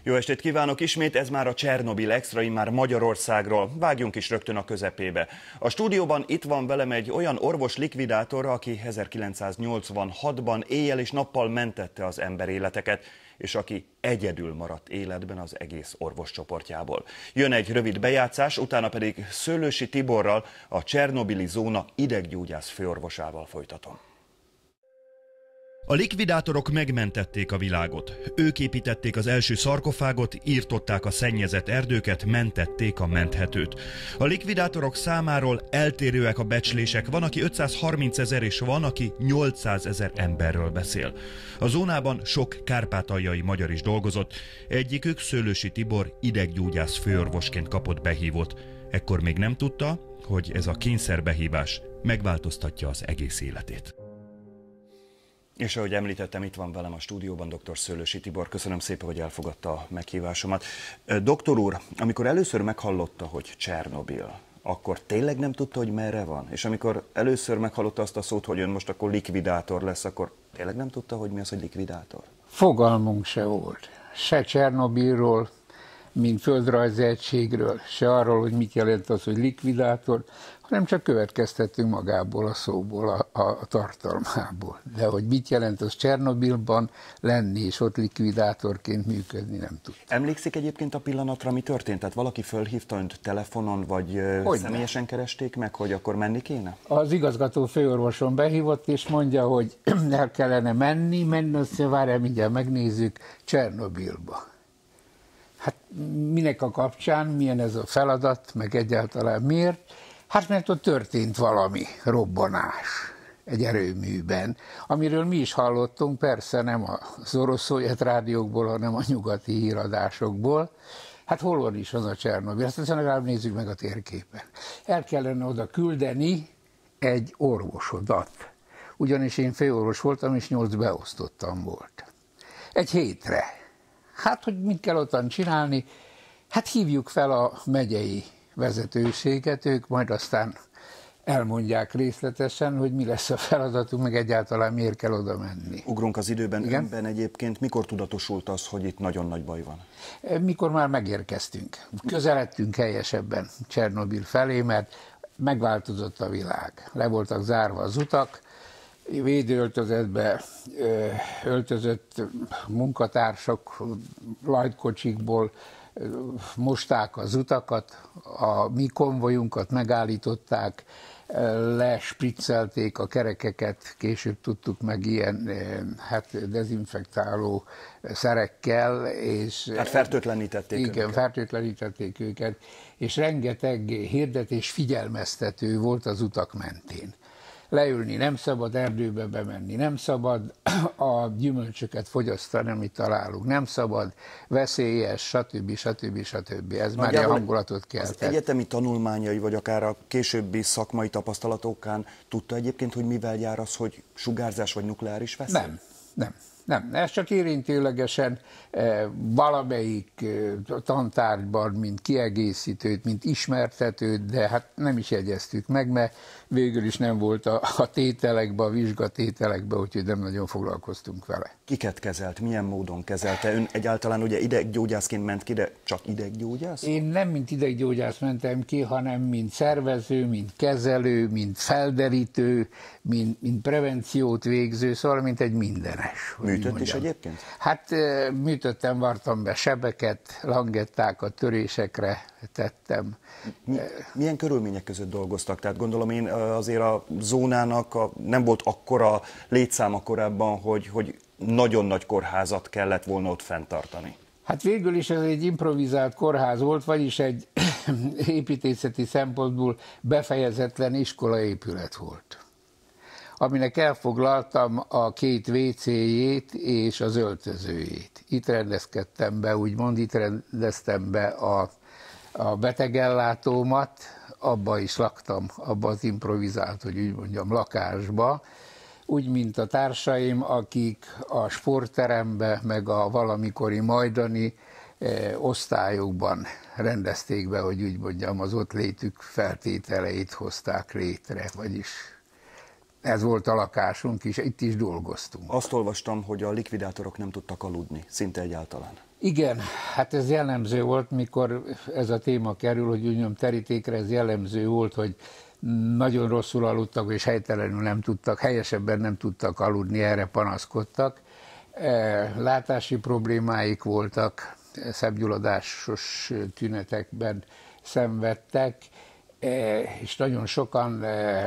Jó estét kívánok ismét, ez már a Csernobil Extra, immár Magyarországról. Vágjunk is rögtön a közepébe. A stúdióban itt van velem egy olyan orvos-likvidátor, aki 1986-ban éjjel és nappal mentette az emberéleteket, és aki egyedül maradt életben az egész orvoscsoportjából. Jön egy rövid bejátszás, utána pedig Szőlősi Tiborral, a Csernobili zóna ideggyógyász főorvosával folytatom. A likvidátorok megmentették a világot. Ők építették az első szarkofágot, írtották a szennyezett erdőket, mentették a menthetőt. A likvidátorok számáról eltérőek a becslések, van, aki 530 000 és van, aki 800 000 emberről beszél. A zónában sok kárpátaljai magyar is dolgozott, egyikük Szőlősi Tibor ideggyógyász főorvosként kapott behívót. Ekkor még nem tudta, hogy ez a kényszerbehívás megváltoztatja az egész életét. És ahogy említettem, itt van velem a stúdióban dr. Szőlősi Tibor. Köszönöm szépen, hogy elfogadta a meghívásomat. Doktor úr, amikor először meghallotta, hogy Csernobil, akkor tényleg nem tudta, hogy merre van? És amikor először meghallotta azt a szót, hogy ön most akkor likvidátor lesz, akkor tényleg nem tudta, hogy mi az, hogy likvidátor? Fogalmunk se volt. Se Csernobilról, mint földrajzi egységről, se arról, hogy mit jelent az, hogy likvidátor, hanem csak következtettünk magából a szóból, a tartalmából. De hogy mit jelent az Csernobilban lenni, és ott likvidátorként működni, nem tud. Emlékszik egyébként a pillanatra, mi történt? Tehát valaki fölhívta önt telefonon, vagy személyesen keresték meg, hogy akkor menni kéne? Az igazgató főorvoson behívott, és mondja, hogy el kellene menni, azt várjál, mindjárt megnézzük, Csernobilba. Hát minek a kapcsán, milyen ez a feladat, meg egyáltalán miért? Hát mert ott történt valami robbanás egy erőműben, amiről mi is hallottunk, persze nem az orosz-szovjet rádiókból, hanem a nyugati híradásokból. Hát hol van is az a Csernobil? Azt aztán legalább nézzük meg a térképen. El kellene oda küldeni egy orvosodat. Ugyanis én főorvos voltam, és 8 beosztottam volt. Egy hétre. Hát, hogy mit kell ottan csinálni? Hát hívjuk fel a megyei vezetőséget, ők majd aztán elmondják részletesen, hogy mi lesz a feladatunk, meg egyáltalán miért kell oda menni. Ugrunk az időben. Igen? Önben egyébként mikor tudatosult az, hogy itt nagyon nagy baj van? Mikor már megérkeztünk. Közeledtünk helyesebben Csernobil felé, mert megváltozott a világ. Le voltak zárva az utak, védőöltözetbe öltözött munkatársak lajtkocsikból mosták az utakat, a mi konvojunkat megállították, lespriccelték a kerekeket, később tudtuk meg ilyen dezinfektáló szerekkel. És hát fertőtlenítették őket. Igen, fertőtlenítették őket, és rengeteg hirdetés figyelmeztető volt az utak mentén. Leülni nem szabad, erdőbe bemenni nem szabad, a gyümölcsöket fogyasztani, amit találunk nem szabad, veszélyes, stb. Ez már a hangulatot keltett. Az egyetemi tanulmányai, vagy akár a későbbi szakmai tapasztalatokán tudta egyébként, hogy mivel jár az, hogy sugárzás vagy nukleáris veszély? Nem, ez csak érintőlegesen valamelyik tantárgyban, mint kiegészítőt, mint ismertetőt, de hát nem is jegyeztük meg, mert végül is nem volt a tételekbe, a vizsgatételekbe, úgyhogy nem nagyon foglalkoztunk vele. Kiket kezelt? Milyen módon kezelte? Ön egyáltalán ugye ideggyógyászként ment ki, de csak ideggyógyász? Én nem mint ideggyógyász mentem ki, hanem mint szervező, mint kezelő, mint felderítő, mint prevenciót végző, szóval mint egy mindenes. Műtött is egyébként? Hát műtöttem, vartam be sebeket, langettákat, törésekre tettem. Milyen körülmények között dolgoztak? Tehát gondolom én azért a zónának nem volt akkora létszáma korábban, hogy nagyon nagy kórházat kellett volna ott fenntartani. Hát végül is ez egy improvizált kórház volt, vagyis egy építészeti szempontból befejezetlen iskolaépület volt, aminek elfoglaltam a 2 WC-jét és az öltözőjét. Itt rendezkedtem be, úgymond itt rendeztem be a betegellátómat, abba is laktam, abba az improvizált, hogy úgy mondjam, lakásba, úgy, mint a társaim, akik a sportterembe, meg a valamikori majdani osztályokban rendezték be, hogy úgy mondjam, az ott létük feltételeit hozták létre, vagyis ez volt a lakásunk is, itt is dolgoztunk. Azt olvastam, hogy a likvidátorok nem tudtak aludni, szinte egyáltalán. Igen, hát ez jellemző volt, mikor ez a téma kerül, hogy úgy mondjam, terítékre, ez jellemző volt, hogy nagyon rosszul aludtak, és helytelenül nem tudtak, helyesebben nem tudtak aludni, erre panaszkodtak. Látási problémáik voltak, szemgyulladásos tünetekben szenvedtek, és nagyon sokan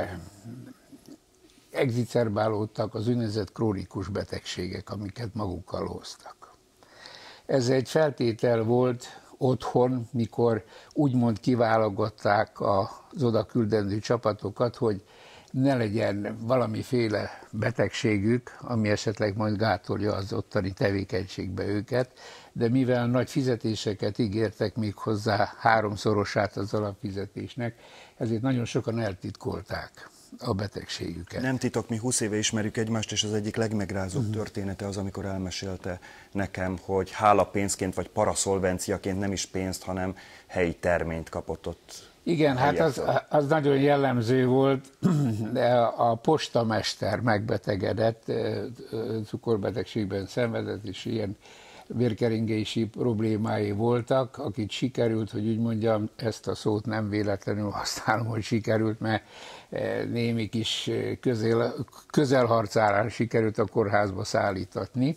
egzicerbálódtak az úgynevezett krónikus betegségek, amiket magukkal hoztak. Ez egy feltétel volt otthon, mikor úgymond kiválogatták az oda küldendő csapatokat, hogy ne legyen valamiféle betegségük, ami esetleg majd gátolja az ottani tevékenységbe őket, de mivel nagy fizetéseket ígértek még hozzá, 3-szorosát az alapfizetésnek, ezért nagyon sokan eltitkolták a betegségüket. Nem titok, mi 20 éve ismerjük egymást, és az egyik legmegrázóbb története az, amikor elmesélte nekem, hogy hálapénzként vagy paraszolvenciaként nem is pénzt, hanem helyi terményt kapott ott. Igen, hát az nagyon jellemző volt, de a postamester megbetegedett, cukorbetegségben szenvedett, és ilyen vérkeringési problémái voltak, akit sikerült, hogy úgy mondjam, ezt a szót nem véletlenül használom, hogy sikerült, mert némi kis közelharcálán sikerült a kórházba szállítatni.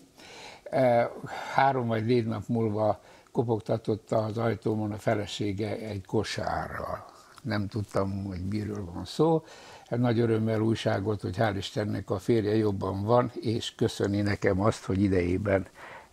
3 vagy 4 nap múlva kopogtatott az ajtómon a felesége egy kosárral. Nem tudtam, hogy miről van szó. Nagy örömmel újságolt, hogy hál' Istennek a férje jobban van, és köszöni nekem azt, hogy idejében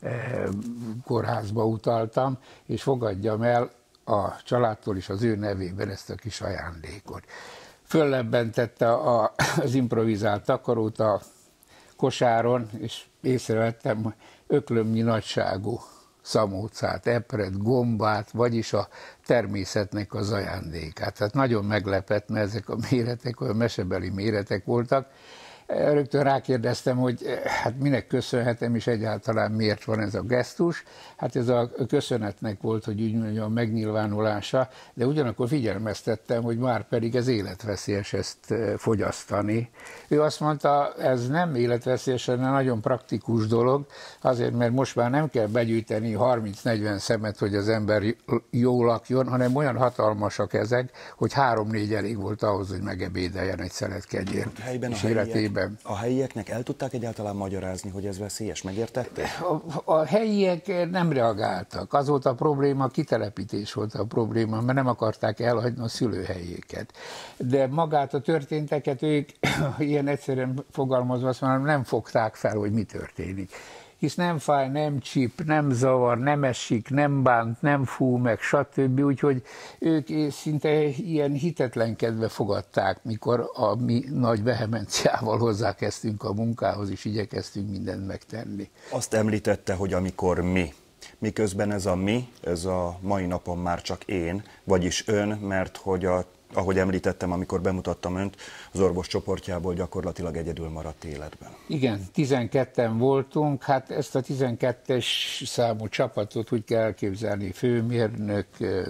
kórházba utaltam, és fogadjam el a családtól is az ő nevében ezt a kis ajándékot. Föllebbentette az improvizált takarót a kosáron, és észrevettem öklömnyi nagyságú szamócát, epret, gombát, vagyis a természetnek az ajándékát. Tehát nagyon meglepett, mert ezek a méretek olyan mesebeli méretek voltak. Rögtön rákérdeztem, hogy hát minek köszönhetem, és egyáltalán miért van ez a gesztus. Hát ez a köszönetnek volt, hogy úgy mondjam, a megnyilvánulása, de ugyanakkor figyelmeztettem, hogy már pedig ez életveszélyes ezt fogyasztani. Ő azt mondta, ez nem életveszélyes, hanem nagyon praktikus dolog, azért, mert most már nem kell begyűjteni 30-40 szemet, hogy az ember jól lakjon, hanem olyan hatalmasak ezek, hogy 3-4 elég volt ahhoz, hogy megebédeljen egy szelet kegyért. És életében. A helyieknek el tudták egyáltalán magyarázni, hogy ez veszélyes? Megértették? A helyiek nem reagáltak. Az volt a probléma, a kitelepítés volt a probléma, mert nem akarták elhagyni a szülőhelyéket. De magát a történteket ők, ilyen egyszerűen fogalmazva azt mondom, nem fogták fel, hogy mi történik. Hisz nem fáj, nem csíp, nem zavar, nem esik, nem bánt, nem fú meg, stb. Úgyhogy ők szinte ilyen hitetlenkedve fogadták, mikor a mi nagy vehemenciával hozzákezdtünk a munkához, és igyekeztünk mindent megtenni. Azt említette, hogy amikor mi. Miközben ez a mi, ez a mai napon már csak én, vagyis ön, mert hogy ahogy említettem, amikor bemutattam önt, az orvos csoportjából gyakorlatilag egyedül maradt életben. Igen, 12-en voltunk, hát ezt a 12-es számú csapatot úgy kell elképzelni, főmérnök,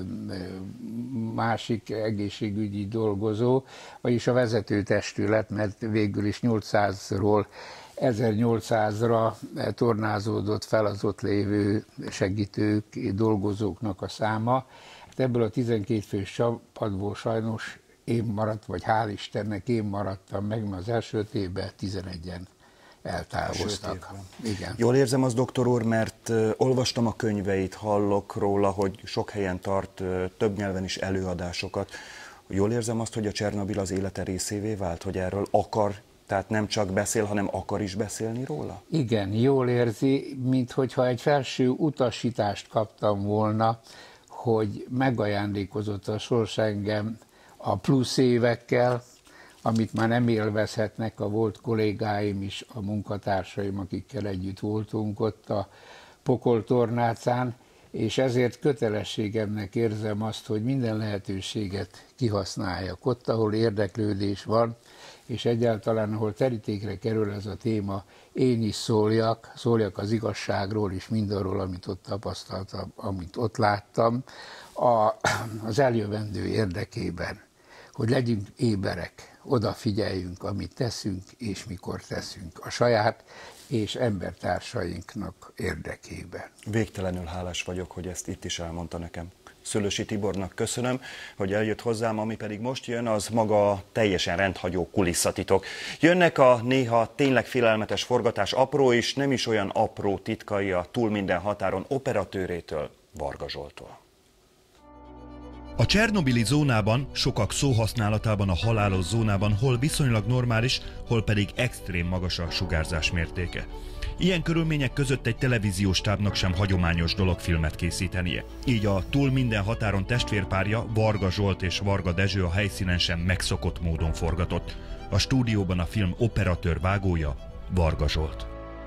másik egészségügyi dolgozó, vagyis a vezetőtestület, mert végül is 800-ról 1800-ra tornázódott fel az ott lévő segítők, dolgozóknak a száma. Hát ebből a 12 fős csapatból sajnos én maradt, vagy hál' Istennek én maradtam meg, mert az első évben 11-en eltávoztak. Igen. Jól érzem azt, doktor úr, mert olvastam a könyveit, hallok róla, hogy sok helyen tart több nyelven is előadásokat. Jól érzem azt, hogy a Csernobil az élete részévé vált, hogy erről akar, tehát nem csak beszél, hanem akar is beszélni róla? Igen, jól érzi, minthogyha egy felső utasítást kaptam volna, hogy megajándékozott a sors engem a plusz évekkel, amit már nem élvezhetnek a volt kollégáim is, a munkatársaim, akikkel együtt voltunk ott a pokoltornácán, és ezért kötelességemnek érzem azt, hogy minden lehetőséget kihasználjak. Ott, ahol érdeklődés van, és egyáltalán, ahol terítékre kerül ez a téma, én is szóljak az igazságról és mindarról, amit ott tapasztaltam, amit ott láttam, az eljövendő érdekében. hogy legyünk éberek, odafigyeljünk, amit teszünk, és mikor teszünk a saját és embertársainknak érdekében. Végtelenül hálás vagyok, hogy ezt itt is elmondta nekem. Szőlősi Tibornak köszönöm, hogy eljött hozzám, ami pedig most jön, az maga teljesen rendhagyó kulisszatitok. Jönnek a néha tényleg félelmetes forgatás apró és nem is olyan apró titkai a Túl minden határon operatőrétől, Varga Zsolttól. A csernobili zónában, sokak szóhasználatában a halálos zónában hol viszonylag normális, hol pedig extrém magas a sugárzás mértéke. Ilyen körülmények között egy televíziós stábnak sem hagyományos dolog filmet készítenie. Így a Túl minden határon testvérpárja, Varga Zsolt és Varga Dezső a helyszínen sem megszokott módon forgatott. A stúdióban a film operatőr vágója, Varga Zsolt.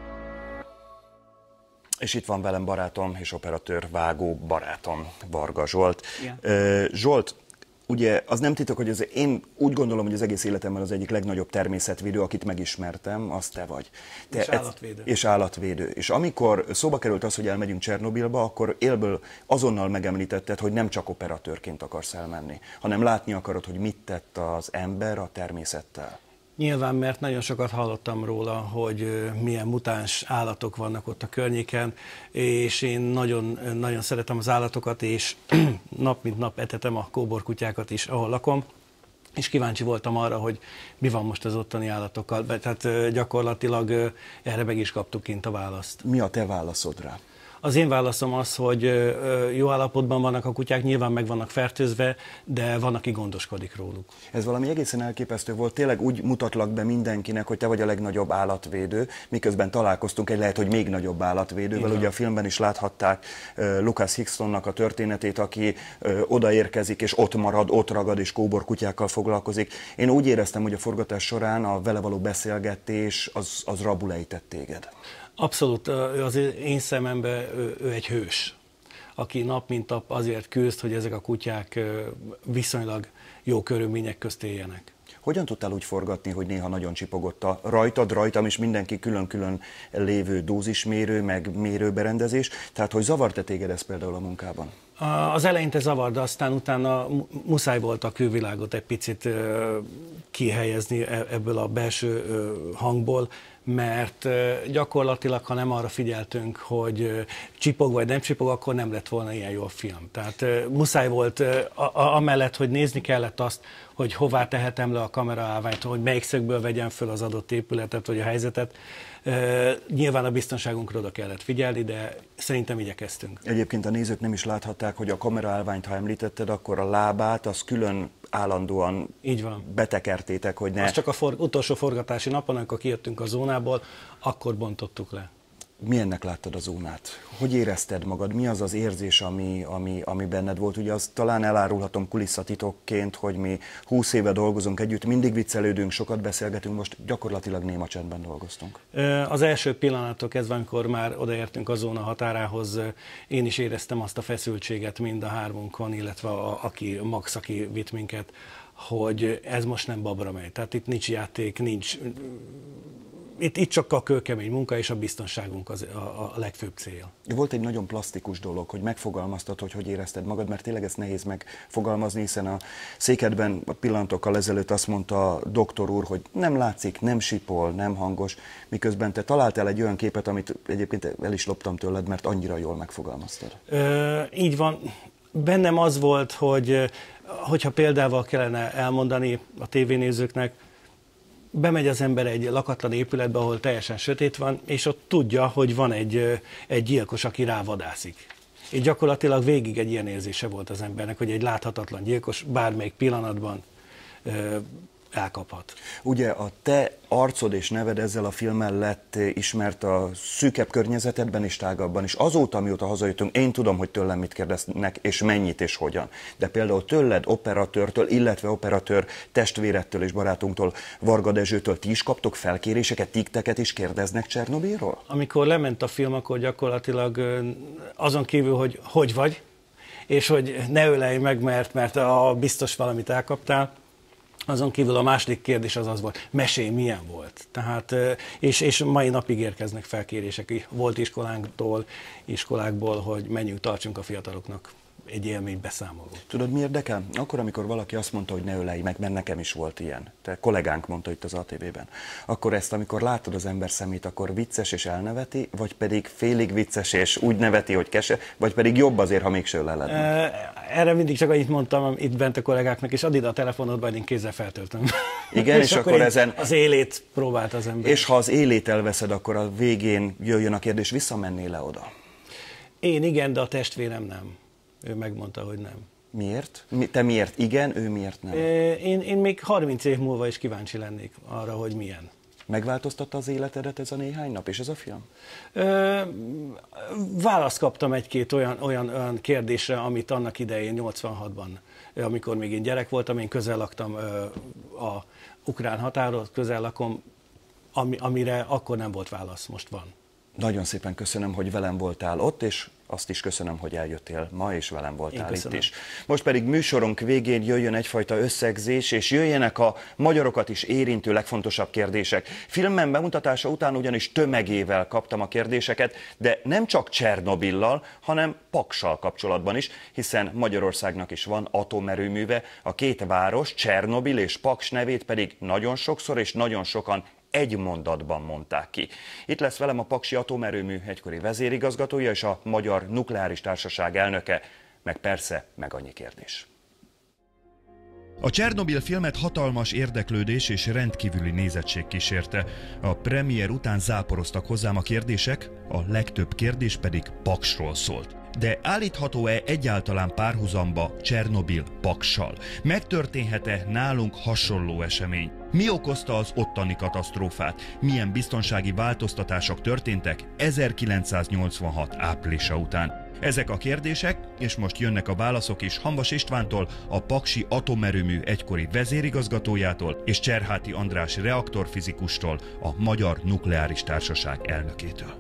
És itt van velem barátom és operatőr vágó barátom, Varga Zsolt. Yeah. Zsolt, ugye az nem titok, hogy én úgy gondolom, hogy az egész életemben az egyik legnagyobb természetvédő, akit megismertem, az te vagy. És állatvédő. És állatvédő. És amikor szóba került az, hogy elmegyünk Csernobilba, akkor élből azonnal megemlítetted, hogy nem csak operatőrként akarsz elmenni, hanem látni akarod, hogy mit tett az ember a természettel. Nyilván, mert nagyon sokat hallottam róla, hogy milyen mutáns állatok vannak ott a környéken, és én nagyon, nagyon szeretem az állatokat, és nap mint nap etetem a kóborkutyákat is, ahol lakom, és kíváncsi voltam arra, hogy mi van most az ottani állatokkal. Tehát gyakorlatilag erre meg is kaptuk kint a választ. Mi a te válaszod rá? Az én válaszom az, hogy jó állapotban vannak a kutyák, nyilván meg vannak fertőzve, de van, aki gondoskodik róluk. Ez valami egészen elképesztő volt. Tényleg úgy mutatlak be mindenkinek, hogy te vagy a legnagyobb állatvédő, miközben találkoztunk egy lehet, hogy még nagyobb állatvédővel. Ugye a filmben is láthatták Lucas Hicksonnak a történetét, aki odaérkezik és ott marad, ott ragad és kóborkutyákkal foglalkozik. Én úgy éreztem, hogy a forgatás során a vele való beszélgetés az rabul ejtett téged. Abszolút, az én szememben ő egy hős, aki nap mint nap azért küzd, hogy ezek a kutyák viszonylag jó körülmények közt éljenek. Hogyan tudtál úgy forgatni, hogy néha nagyon csipogott a rajtam is mindenki külön-külön lévő dózismérő, meg mérőberendezés, tehát hogy zavart-e téged ez például a munkában? Az eleinte zavar, de aztán utána muszáj volt a külvilágot egy picit kihelyezni ebből a belső hangból, mert gyakorlatilag, ha nem arra figyeltünk, hogy csipog vagy nem csipog, akkor nem lett volna ilyen jó a film. Tehát muszáj volt, amellett, hogy nézni kellett azt, hogy hová tehetem le a kameraállványt, hogy melyik szögből vegyem föl az adott épületet vagy a helyzetet. Nyilván a biztonságunkra oda kellett figyelni, de szerintem igyekeztünk. Egyébként a nézők nem is láthatták, hogy a kameraállványt, ha említetted, akkor a lábát az külön állandóan így van. Betekertétek, hogy ne... Az csak a utolsó forgatási napon, amikor kijöttünk a zónából, akkor bontottuk le. Milyennek láttad a zónát? Hogy érezted magad? Mi az az érzés, ami benned volt? Ugye azt talán elárulhatom kulisszatitokként, hogy mi 20 éve dolgozunk együtt, mindig viccelődünk, sokat beszélgetünk, most gyakorlatilag néma csendben dolgoztunk. Az első pillanattól kezdve, amikor már odaértünk a zóna határához, én is éreztem azt a feszültséget mind a hármunkon, illetve Max, aki vitt minket, hogy ez most nem babra megy. Tehát itt nincs játék, nincs... Itt csak a kőkemény munka és a biztonságunk a legfőbb cél. Volt egy nagyon plastikus dolog, hogy megfogalmaztad, hogy érezted magad, mert tényleg ezt nehéz megfogalmazni, hiszen a székedben a pillanatokkal ezelőtt azt mondta a doktor úr, hogy nem látszik, nem sipol, nem hangos, miközben te találtál egy olyan képet, amit egyébként el is loptam tőled, mert annyira jól megfogalmaztad. Így van. Bennem az volt, hogyha példával kellene elmondani a tévénézőknek, bemegy az ember egy lakatlan épületbe, ahol teljesen sötét van, és ott tudja, hogy van egy gyilkos, aki rávadászik. És gyakorlatilag végig egy ilyen érzése volt az embernek, hogy egy láthatatlan gyilkos bármelyik pillanatban elkaphat. Ugye a te arcod és neved ezzel a filmmel lett ismert a szűkebb környezetedben és tágabban is. Azóta, mióta hazajöttünk, én tudom, hogy tőlem mit kérdeznek, és mennyit és hogyan. De például tőled, operatőrtől, illetve operatőr testvérettől és barátunktól, Varga Dezsőtől ti is kaptok felkéréseket, tikteket is kérdeznek Csernobilról? Amikor lement a film, akkor gyakorlatilag azon kívül, hogy vagy, és hogy ne ölelj meg, mert biztos valamit elkaptál, azon kívül a második kérdés az volt, mesélj, milyen volt. Tehát, és mai napig érkeznek felkérések, volt iskolákból, hogy menjünk, tartsunk a fiataloknak egy élménybeszámoló. Tudod, mi érdekel? Akkor, amikor valaki azt mondta, hogy ne ölelj meg, mert nekem is volt ilyen. Te kollégánk mondta itt az ATV-ben. Akkor ezt, amikor látod az ember szemét, akkor vicces és elneveti, vagy pedig félig vicces és úgy neveti, hogy kese, vagy pedig jobb azért, ha mégse öleled meg? Erre mindig csak annyit mondtam itt bent a kollégáknak, és add ide a telefonodba, én kézzel feltöltöm. Igen, és akkor ezen... Az élét próbált az ember. És ha az élét elveszed, akkor a végén jöjjön a kérdés, visszamennél le oda? Én igen, de a testvérem nem. Ő megmondta, hogy nem. Miért? Te miért igen, ő miért nem? Én még 30 év múlva is kíváncsi lennék arra, hogy milyen. Megváltoztatta az életedet ez a néhány nap és ez a film? Választ kaptam egy-két olyan kérdésre, amit annak idején 86-ban, amikor még én gyerek voltam, én közel laktam a ukrán határhoz, közel lakom, amire akkor nem volt válasz, most van. Nagyon szépen köszönöm, hogy velem voltál ott, és azt is köszönöm, hogy eljöttél ma, és velem voltál itt is. Most pedig műsorunk végén jöjjön egyfajta összegzés, és jöjjenek a magyarokat is érintő legfontosabb kérdések. Filmem bemutatása után ugyanis tömegével kaptam a kérdéseket, de nem csak Csernobillal, hanem Paksal kapcsolatban is, hiszen Magyarországnak is van atomerőműve, a két város, Csernobil és Paks nevét pedig nagyon sokszor és nagyon sokan egy mondatban mondták ki. Itt lesz velem a Paksi Atomerőmű egykori vezérigazgatója és a Magyar Nukleáris Társaság elnöke, meg persze meg annyi kérdés. A Csernobil filmet hatalmas érdeklődés és rendkívüli nézettség kísérte. A premier után záporoztak hozzám a kérdések, a legtöbb kérdés pedig Paksról szólt. De állítható-e egyáltalán párhuzamba Csernobil Paksal? Megtörténhet-e nálunk hasonló esemény? Mi okozta az ottani katasztrófát? Milyen biztonsági változtatások történtek 1986 áprilisa után? Ezek a kérdések, és most jönnek a válaszok is Hamvas Istvántól, a Paksi Atomerőmű egykori vezérigazgatójától, és Cserháti András reaktorfizikustól, a Magyar Nukleáris Társaság elnökétől.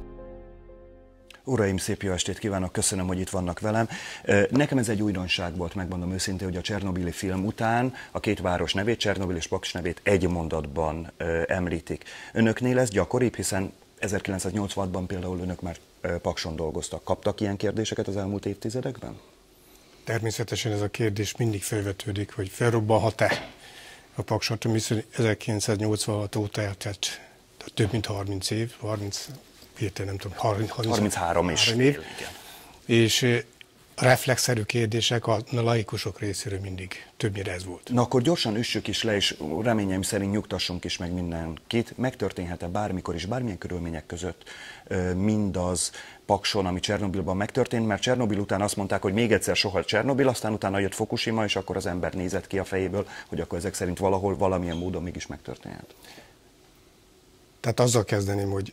Uraim, szép jó estét kívánok, köszönöm, hogy itt vannak velem. Nekem ez egy újdonság volt, megmondom őszintén, hogy a csernobili film után a két város nevét, Csernobil és Paks nevét egy mondatban említik. Önöknél ez gyakoribb, hiszen 1986-ban például önök már Pakson dolgoztak. Kaptak ilyen kérdéseket az elmúlt évtizedekben? Természetesen ez a kérdés mindig felvetődik, hogy felrobbanhat-e a Paks atomerőmű 1986 óta, tehát több mint 30 év, 30 nem tudom, 33 és év. Igen. És reflexzerű kérdések a laikusok részéről mindig többnyire ez volt. Na akkor gyorsan üssük is le, és reményeim szerint nyugtassunk is meg mindenkit. Megtörténhet-e bármikor is, bármilyen körülmények között mindaz Pakson, ami Csernobilban megtörtént, mert Csernobil után azt mondták, hogy még egyszer soha Csernobil, aztán utána jött Fukushima, és akkor az ember nézett ki a fejéből, hogy akkor ezek szerint valahol, valamilyen módon mégis megtörténhet. Tehát azzal kezdeném, hogy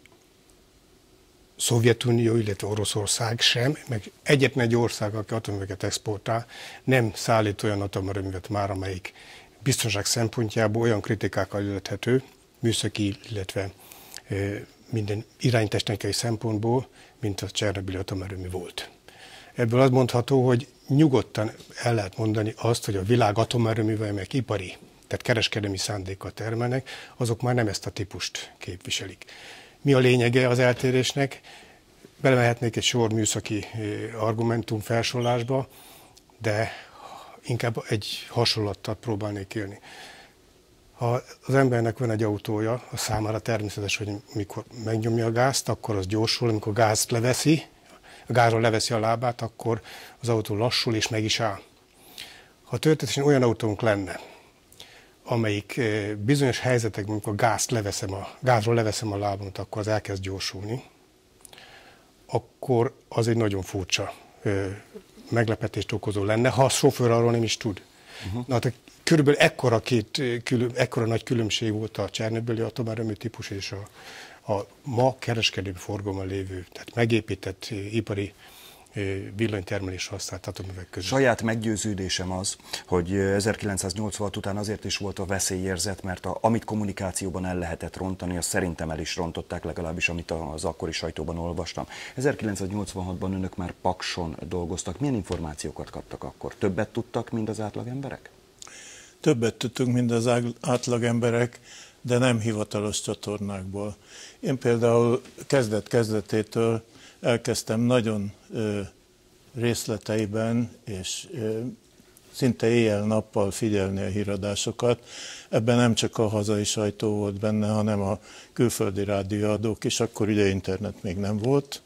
Szovjetunió, illetve Oroszország sem, meg egyetlen egy ország, aki atomerőműveket exportál, nem szállít olyan atomerőművet már, amelyik biztonság szempontjából olyan kritikákkal illethető, műszaki, illetve minden iránytechnikai szempontból, mint a Csernobili atomerőmű volt. Ebből az mondható, hogy nyugodtan el lehet mondani azt, hogy a világ atomerőművei, amelyek ipari, tehát kereskedelmi szándékkal termelnek, azok már nem ezt a típust képviselik. Mi a lényege az eltérésnek? Belemehetnék egy sor műszaki argumentum felsorolásba, de inkább egy hasonlattal próbálnék élni. Ha az embernek van egy autója, a számára természetes, hogy mikor megnyomja a gázt, akkor az gyorsul, amikor gázt leveszi, a gázról leveszi a lábát, akkor az autó lassul és meg is áll. Ha történetesen olyan autónk lenne, amelyik bizonyos helyzetekben, amikor gázról leveszem a lábamat, akkor az elkezd gyorsulni, akkor az egy nagyon furcsa meglepetést okozó lenne, ha a sofőr arról nem is tud. Na, hát körülbelül ekkora nagy különbség volt a Csernobili atomerőmű típus és a ma kereskedelmi forgalomban lévő, tehát megépített ipari villanytermelés használt atomerőművek között. Saját meggyőződésem az, hogy 1986 után azért is volt a veszélyérzet, mert amit kommunikációban el lehetett rontani, azt szerintem el is rontották, legalábbis amit az akkori sajtóban olvastam. 1986-ban önök már Pakson dolgoztak. Milyen információkat kaptak akkor? Többet tudtak, mint az átlag emberek? Többet tudtunk, mint az átlag emberek, de nem hivatalos csatornákból. Én például kezdet-kezdetétől elkezdtem nagyon részleteiben, és szinte éjjel-nappal figyelni a híradásokat. Ebben nem csak a hazai sajtó volt benne, hanem a külföldi rádióadók is, akkor ugye internet még nem volt,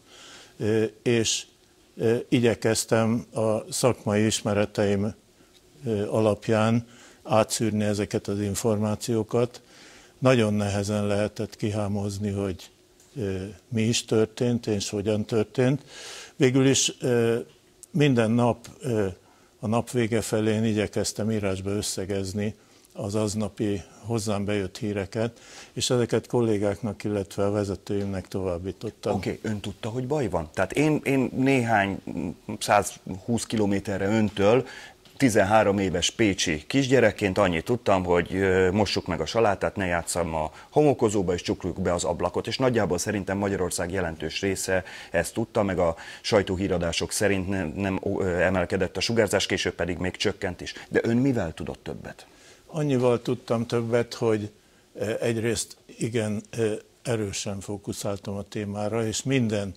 és igyekeztem a szakmai ismereteim alapján átszűrni ezeket az információkat. Nagyon nehezen lehetett kihámozni, hogy mi is történt, és hogyan történt. Végül is minden nap a nap vége felén igyekeztem írásba összegezni az aznapi hozzám bejött híreket, és ezeket kollégáknak, illetve a vezetőimnek továbbítottam. Oké, ön tudta, hogy baj van? Tehát én néhány 120 kilométerre öntől 13 éves pécsi kisgyerekként annyit tudtam, hogy mossuk meg a salátát, ne játsszam a homokozóba, és csukljuk be az ablakot. És nagyjából szerintem Magyarország jelentős része ezt tudta, meg a sajtóhíradások szerint nem emelkedett a sugárzás, később pedig még csökkent is. De ön mivel tudott többet? Annyival tudtam többet, hogy egyrészt igen erősen fókuszáltam a témára, és minden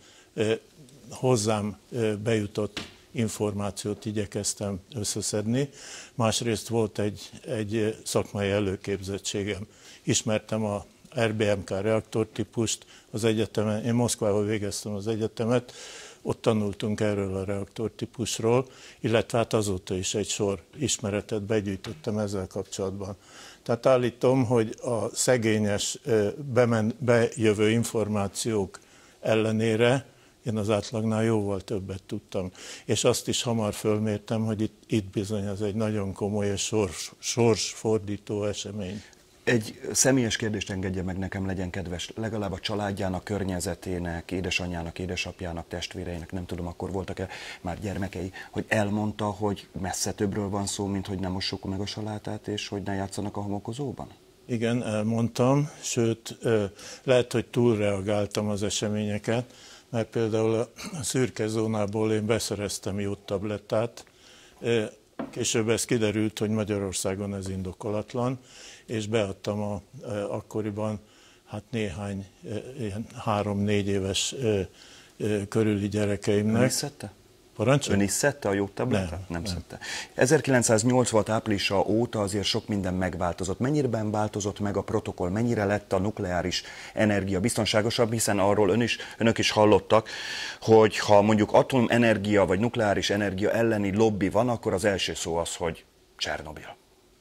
hozzám bejutott információt igyekeztem összeszedni. Másrészt volt egy szakmai előképzettségem. Ismertem a RBMK reaktortípust az egyetemen. Én Moszkvában végeztem az egyetemet, ott tanultunk erről a reaktortípusról, illetve hát azóta is egy sor ismeretet begyűjtöttem ezzel kapcsolatban. Tehát állítom, hogy a szegényes bejövő információk ellenére én az átlagnál jóval többet tudtam. És azt is hamar fölmértem, hogy itt bizony ez egy nagyon komoly és sorsfordító esemény. Egy személyes kérdést engedje meg nekem, legyen kedves, legalább a családjának, környezetének, édesanyjának, édesapjának, testvéreinek, nem tudom, akkor voltak-e már gyermekei, hogy elmondta, hogy messze többről van szó, mint hogy nem mossuk meg a salátát, és hogy ne játszanak a homokozóban? Igen, elmondtam, sőt, lehet, hogy túlreagáltam az eseményeket, mert például a szürke zónából én beszereztem jódtablettát, később ez kiderült, hogy Magyarországon ez indokolatlan, és beadtam akkoriban hát néhány 3-4 éves körüli gyerekeimnek. Ön is szedte? Parancsol? Ön is szedte a jódtablettát? Nem szedte. 1986 áprilisa óta azért sok minden megváltozott. Mennyiben változott meg a protokoll? Mennyire lett a nukleáris energia biztonságosabb? Hiszen arról önök is hallottak, hogy ha mondjuk atomenergia vagy nukleáris energia elleni lobby van, akkor az első szó az, hogy Csernobil.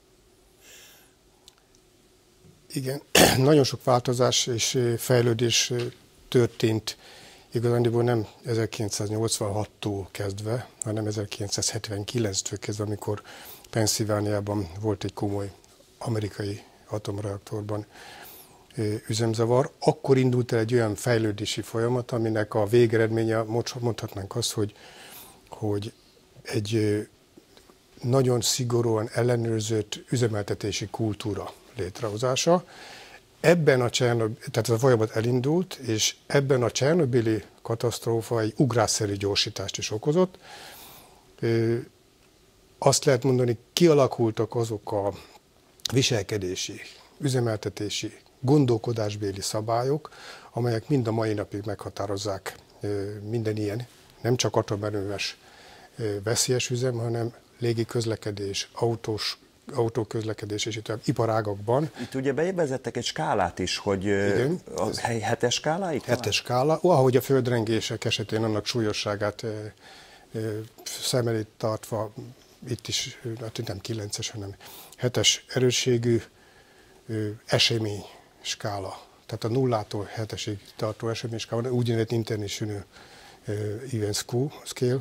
Igen, nagyon sok változás és fejlődés történt. Igazándiból nem 1986-tól kezdve, hanem 1979-től kezdve, amikor Pennsylvániában volt egy komoly amerikai atomreaktorban üzemzavar. Akkor indult el egy olyan fejlődési folyamat, aminek a végeredménye, mondhatnánk azt, hogy egy nagyon szigorúan ellenőrzött üzemeltetési kultúra létrehozása. Tehát ez a folyamat elindult, és ebben a csernobili katasztrófa egy ugrásszerű gyorsítást is okozott. Azt lehet mondani, kialakultak azok a viselkedési, üzemeltetési, gondolkodásbéli szabályok, amelyek mind a mai napig meghatározzák minden ilyen, nem csak atomerőműves veszélyes üzem, hanem légi közlekedés, autóközlekedés és itt iparágakban. Itt ugye bevezettek egy skálát is, hogy igen, a 7-es skáláig? 7-es skála, ahogy a földrengések esetén annak súlyosságát szem előtt tartva, itt is nem 9-es, hanem 7-es erősségű esemény skála. Tehát a 0-tól 7-esig tartó esemény skála, úgynevezett International Event Scale,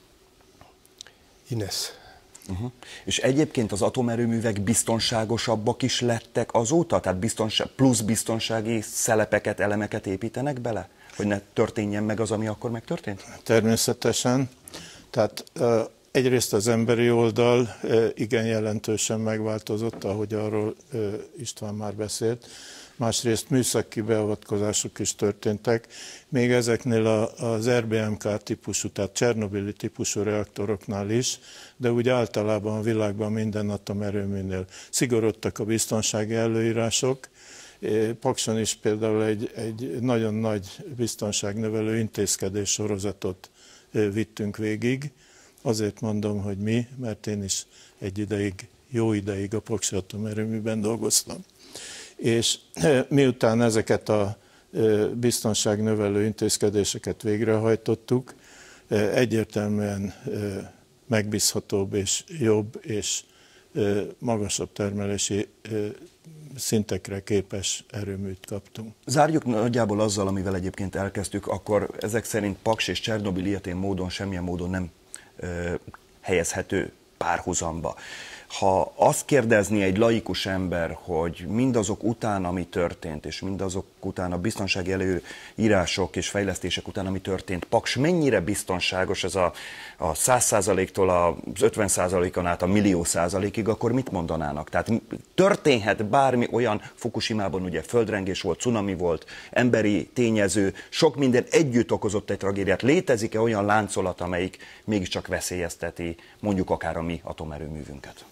INES. És egyébként az atomerőművek biztonságosabbak is lettek azóta? Tehát plusz biztonsági szelepeket, elemeket építenek bele? Hogy ne történjen meg az, ami akkor megtörtént? Természetesen. Tehát egyrészt az emberi oldal igen jelentősen megváltozott, ahogy arról István már beszélt. Másrészt műszaki beavatkozások is történtek. Még ezeknél az RBMK típusú, tehát Csernobili típusú reaktoroknál is, de úgy általában a világban minden atomerőműnél szigorodtak a biztonsági előírások. Pakson is például egy nagyon nagy biztonságnövelő intézkedés sorozatot vittünk végig. Azért mondom, hogy mi, mert én is jó ideig a Paksi Atomerőműben dolgoztam. És miután ezeket a biztonságnövelő intézkedéseket végrehajtottuk, egyértelműen megbízhatóbb és jobb és magasabb termelési szintekre képes erőműt kaptunk. Zárjuk nagyjából azzal, amivel egyébként elkezdtük, akkor ezek szerint Paks és Csernobil ilyetén módon, semmilyen módon nem helyezhető párhuzamba. Ha azt kérdezni egy laikus ember, hogy mindazok után, ami történt, és mindazok után a biztonsági előírások és fejlesztések után, ami történt, Paks mennyire biztonságos, ez a 100%-tól az 50%-on át a millió százalékig, akkor mit mondanának? Tehát történhet bármi olyan, Fukushimában ugye földrengés volt, cunami volt, emberi tényező, sok minden együtt okozott egy tragédiát. Létezik-e olyan láncolat, amelyik mégiscsak veszélyezteti mondjuk akár a mi atomerőművünket?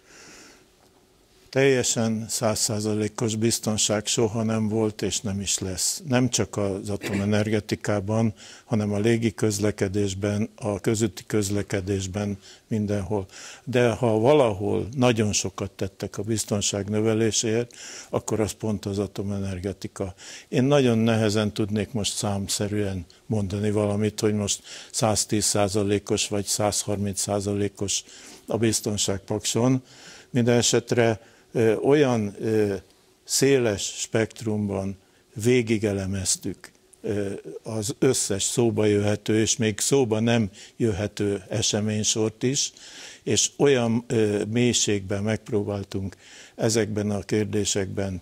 Teljesen 100%-os biztonság soha nem volt, és nem is lesz. Nem csak az atomenergetikában, hanem a légi közlekedésben, a közúti közlekedésben, mindenhol. De ha valahol nagyon sokat tettek a biztonság növeléséért, akkor az pont az atomenergetika. Én nagyon nehezen tudnék most számszerűen mondani valamit, hogy most 110%-os vagy 130%-os a biztonság Pakson. Minden esetre olyan széles spektrumban végigelemeztük az összes szóba jöhető, és még szóba nem jöhető eseménysort is, és olyan mélységben megpróbáltunk ezekben a kérdésekben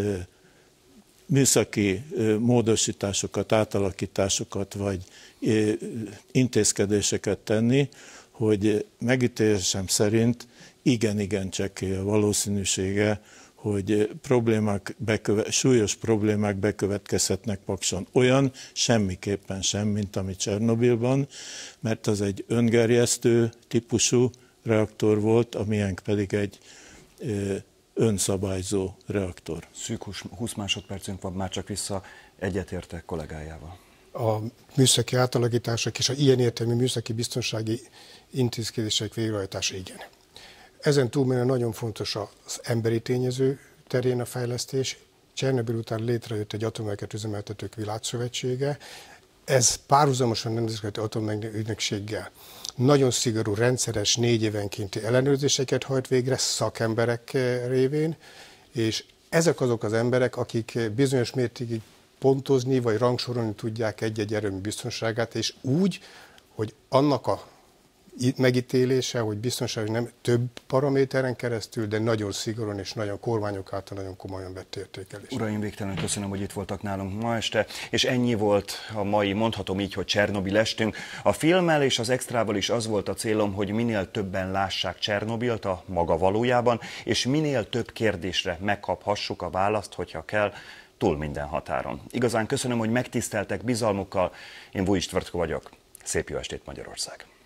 műszaki módosításokat, átalakításokat vagy intézkedéseket tenni, hogy megítélésem szerint igen csekély a valószínűsége, hogy súlyos problémák bekövetkezhetnek Pakson. Olyan semmiképpen sem, mint ami Csernobilban, mert az egy öngerjesztő típusú reaktor volt, a miénk pedig egy önszabályzó reaktor. Szűk 20 másodpercünk van, már csak vissza egyetértek kollégájával. A műszaki átalakítások és a ilyen értelmű műszaki biztonsági intézkedések végrehajtása igen. Ezen túlmenően nagyon fontos az emberi tényező terén a fejlesztés. Csernobil után létrejött egy atomerőművet üzemeltetők világszövetsége. Ez párhuzamosan nemzetközi atomerőműügynökséggel nagyon szigorú, rendszeres 4 évenkénti ellenőrzéseket hajt végre szakemberek révén, és ezek azok az emberek, akik bizonyos mértékig pontozni vagy rangsorolni tudják egy-egy erőmű biztonságát, és úgy, hogy annak a megítélése, hogy biztonság nem több paraméteren keresztül, de nagyon szigorúan és nagyon kormányok által nagyon komolyan vett értékelés. Uraim, végtelenül köszönöm, hogy itt voltak nálunk ma este, és ennyi volt a mai, mondhatom így, hogy Csernobil estünk. A filmmel és az extrával is az volt a célom, hogy minél többen lássák Csernobilt a maga valójában, és minél több kérdésre megkaphassuk a választ, hogyha kell, túl minden határon. Igazán köszönöm, hogy megtiszteltek bizalmukkal. Én Vujic Tvrtko vagyok. Szép jó estét, Magyarország!